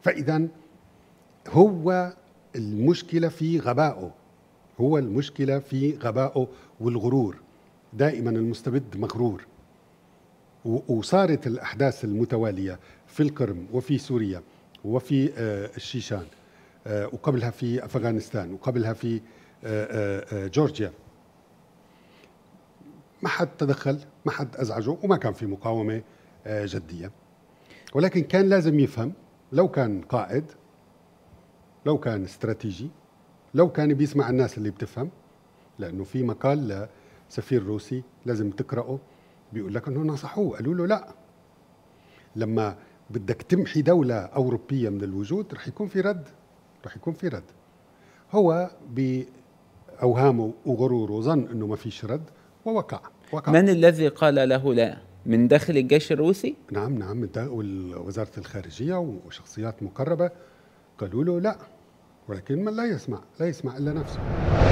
فإذا هو المشكلة في غبائه، هو المشكلة في غبائه والغرور. دائما المستبد مغرور. وصارت الأحداث المتوالية في القرم وفي سوريا وفي الشيشان، وقبلها في أفغانستان، وقبلها في جورجيا، ما حد تدخل، ما حد أزعجه، وما كان في مقاومة جدية. ولكن كان لازم يفهم، لو كان قائد، لو كان استراتيجي، لو كان بيسمع الناس اللي بتفهم، لأنه في مقال لسفير روسي لازم تقرأه بيقول لك أنه نصحوه، قالوا له لا، لما بدك تمحي دولة أوروبية من الوجود رح يكون في رد، رح يكون في رد. هو بأوهامه وغروره ظن أنه ما فيش رد ووقع. من الذي قال له لا؟ من داخل الجيش الروسي؟ نعم نعم، وزارة الخارجية وشخصيات مقربة قالوا له لا، ولكن من لا يسمع إلا نفسه.